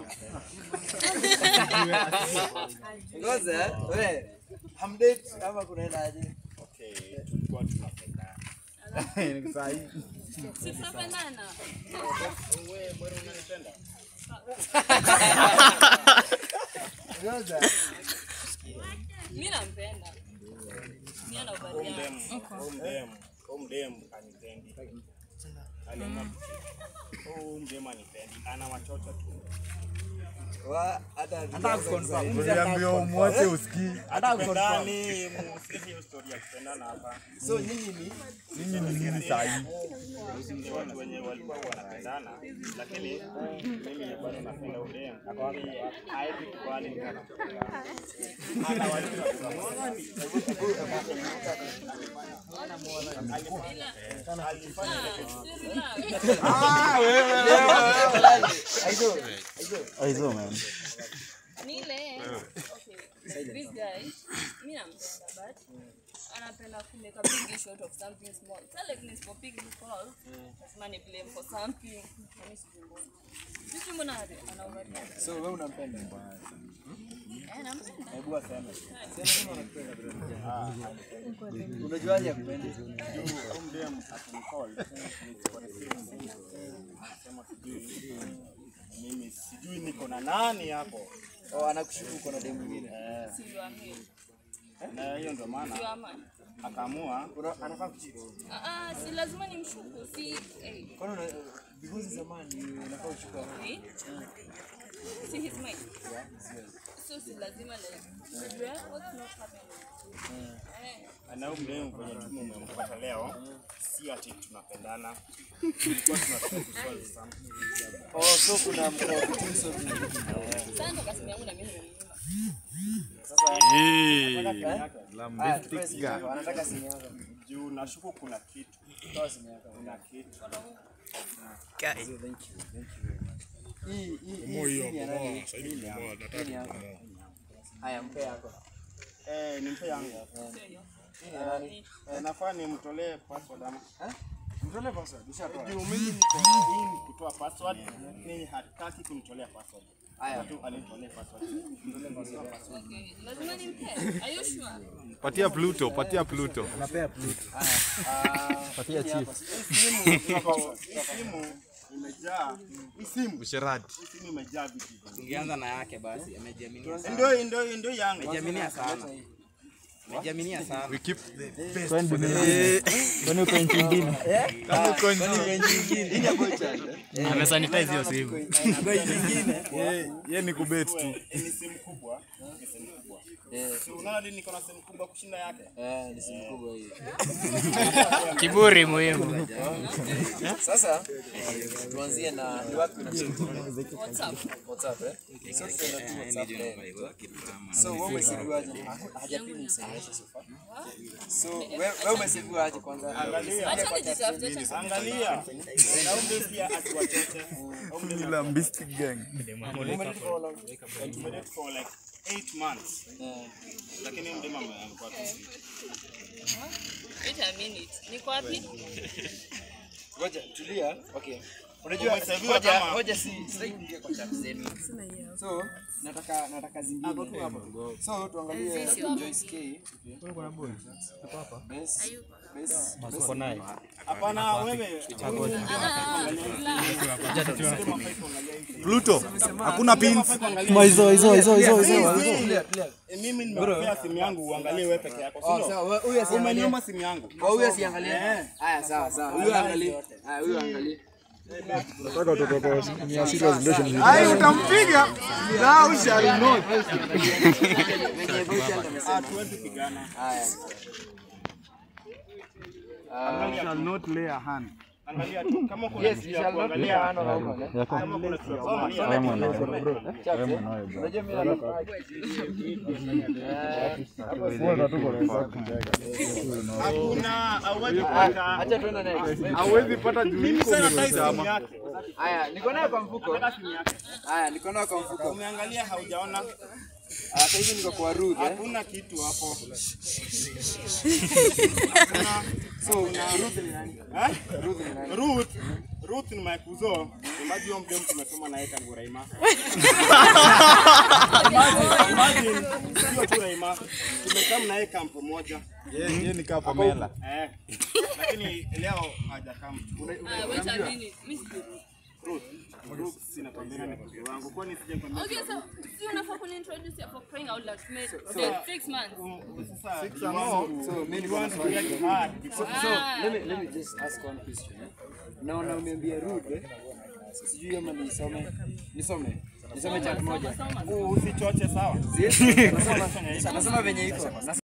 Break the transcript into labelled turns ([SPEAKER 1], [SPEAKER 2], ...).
[SPEAKER 1] Ngoja, wewe. Hamdate kama kunaenda aje?
[SPEAKER 2] Okay, tulikuwa tunapendana.
[SPEAKER 3] Ni sahihi.
[SPEAKER 4] Si tunapendana.
[SPEAKER 2] Wewe bwana unanipenda?
[SPEAKER 1] Ngoja.
[SPEAKER 4] Mimi nampenda. Mimi anabadia.
[SPEAKER 2] Omdem anipendi. Alema. Omdem anipendi. Ana machocho tu.
[SPEAKER 1] Hata
[SPEAKER 3] confirm. Uliambiwa umwache usikii.
[SPEAKER 2] Hata ndani msikie historia ya kupendana hapa.
[SPEAKER 1] So nyinyi
[SPEAKER 3] Nini sahihi?
[SPEAKER 2] Watu wenye walikuwa wanapendana lakini mimi bado napenda Omdem. Akwambia haidi kubali kana. Ana walimu
[SPEAKER 3] Aizo man.
[SPEAKER 4] Nile. Okay. This guy, mimi nampenda but anapenda to make a big issue out of something small. Tell like this for big call. That's money blame for something. Mimi sikumbuka. Sisi mbona anaovaria.
[SPEAKER 1] so wewe unampenda?
[SPEAKER 4] Nampenda.
[SPEAKER 1] Hebu aseme. Sema unampenda. Unajuaje kupenda?
[SPEAKER 2] Omdem atanicall. Sema mimi sijui niko na nani hapo.
[SPEAKER 1] Anakushuku uko na demu mwingine.
[SPEAKER 4] Sio amini.
[SPEAKER 2] Na hiyo ndio maana
[SPEAKER 4] Sio amani.
[SPEAKER 2] akaamua
[SPEAKER 1] Anafaa kuchiti.
[SPEAKER 4] Si lazima nimshuku. Si
[SPEAKER 1] Kwani because zamani unafaa ushuku.
[SPEAKER 4] See his mind. So si lazima like what's not happening.
[SPEAKER 2] ana Omdem kwenye timu umempata leo. Si ati tunapendana. Tulikuwa tunataka kusolve something.
[SPEAKER 1] So kuna mtatizo.
[SPEAKER 4] Sasa ndo kasi yangu na mimi
[SPEAKER 1] Sasa anataka simu yako.
[SPEAKER 2] Juu nashuku kuna kitu.
[SPEAKER 1] Toa simu yako.
[SPEAKER 2] Kuna kitu.
[SPEAKER 1] Thank you very much. Haya mpe yako.
[SPEAKER 2] Nimpe yangu. Nafaa nimtolee password ama?
[SPEAKER 1] Mtolee password. Ushatoa.
[SPEAKER 2] Juu mimi niko in kutoa password, mimi hataki kunitolea password.
[SPEAKER 1] Haya
[SPEAKER 2] Tu anitolee password.
[SPEAKER 4] Okay, lazima nimpe. Are you sure?
[SPEAKER 3] Patia Pluto.
[SPEAKER 1] napea Pluto.
[SPEAKER 3] Patia chief.
[SPEAKER 2] Simu imejaa. Simu
[SPEAKER 3] Usherati.
[SPEAKER 2] simu imejaa vitu.
[SPEAKER 5] Ungeanza na yake basi, amejiaminia sana.
[SPEAKER 2] Ndio yangu.
[SPEAKER 5] Amejiaminia sana. Amejiaminia sana.
[SPEAKER 3] We keep the best.
[SPEAKER 6] Kwani uko nchi nyingine?
[SPEAKER 3] Kama uko
[SPEAKER 1] Ini bocha.
[SPEAKER 6] Amesanitize hiyo simu.
[SPEAKER 3] yeye ni kubet tu.
[SPEAKER 2] Ni simu kubwa. Si unaona niko na simu kubwa kushinda yake?
[SPEAKER 1] Ni simu kubwa hii.
[SPEAKER 6] Kiburi muhimu.
[SPEAKER 1] Sasa tuanzie na ni wapi WhatsApp So tunaenda WhatsApp. So wewe umesibuaje? Hajapima msaidisha sofa. So wewe umesibuaje kwanza?
[SPEAKER 2] Angalia.
[SPEAKER 4] Acha nijitafute.
[SPEAKER 2] Angalia. Na Omdem pia asiwachoche.
[SPEAKER 3] Ila Mystic Gang.
[SPEAKER 2] Tumedate for like 8 months. Lakini Omdem amekuwa
[SPEAKER 4] Wait a minute. Niko wapi?
[SPEAKER 1] Ngoja tulia. Okay.
[SPEAKER 2] Unajua
[SPEAKER 1] Hoja sitaki kuingia kwa chat zenu. So nataka zingine. So tuangalie Joyce K.
[SPEAKER 6] Uko na boy? Uko hapa?
[SPEAKER 1] Uko
[SPEAKER 6] naye.
[SPEAKER 2] hapana wewe.
[SPEAKER 3] Pluto. Hakuna pins.
[SPEAKER 6] Hizo.
[SPEAKER 2] Mimi nimekupea simu yangu uangalie wewe peke yako. Sio?
[SPEAKER 1] sawa, huyu asiangalie.
[SPEAKER 2] Umeniomba simu yangu.
[SPEAKER 1] Huyu asiangalie. Haya sawa. Huyu angalie. Huyu angalie.
[SPEAKER 3] Nataka utoke kwa ni serious relationship.
[SPEAKER 1] Ai utampiga. Thou shall not.
[SPEAKER 2] Tuwezi pigana.
[SPEAKER 1] Haya.
[SPEAKER 3] Shall not lay a hand.
[SPEAKER 2] Angalia tu kama kuna kitu ya kuangalia. Kama kuna kitu ya kuangalia.
[SPEAKER 1] Unajua mimi nataka.
[SPEAKER 2] Hakuna hauwezi pata.
[SPEAKER 1] Acha tuende naye.
[SPEAKER 3] Hauwezi pata juu.
[SPEAKER 2] Mimi sana tai simu yake.
[SPEAKER 1] Haya, niko nayo kwa mfuko.
[SPEAKER 2] Nataka simu yake.
[SPEAKER 1] Haya, niko nayo kwa mfuko.
[SPEAKER 2] Umeangalia haujaona?
[SPEAKER 1] Sasa hivi niko kwa Ruth.
[SPEAKER 2] Hakuna kitu hapo.
[SPEAKER 1] So una Ruth ni nani?
[SPEAKER 2] Ruth Ruth ni my kuzo. Imagine huyo mdemu tumesoma naye tangu Raima. Imagine sio tu Raima. Tumekaa naye camp moja.
[SPEAKER 3] Yeye ni kama Pamela.
[SPEAKER 2] Lakini leo hajakam.
[SPEAKER 4] Wait a minute. Miss
[SPEAKER 2] Ruth sina kwambia ni kuzo wangu. Kwani sije kwambia.
[SPEAKER 4] Okay, so you unafaa kunintroduce you for crying out loud. 6 months.
[SPEAKER 2] Sasa
[SPEAKER 1] So many want to let me just ask one question. Naona umeambia Rude, sijui kama nisome chat moja.
[SPEAKER 2] usichoche sawa.
[SPEAKER 1] Nasema venye iko.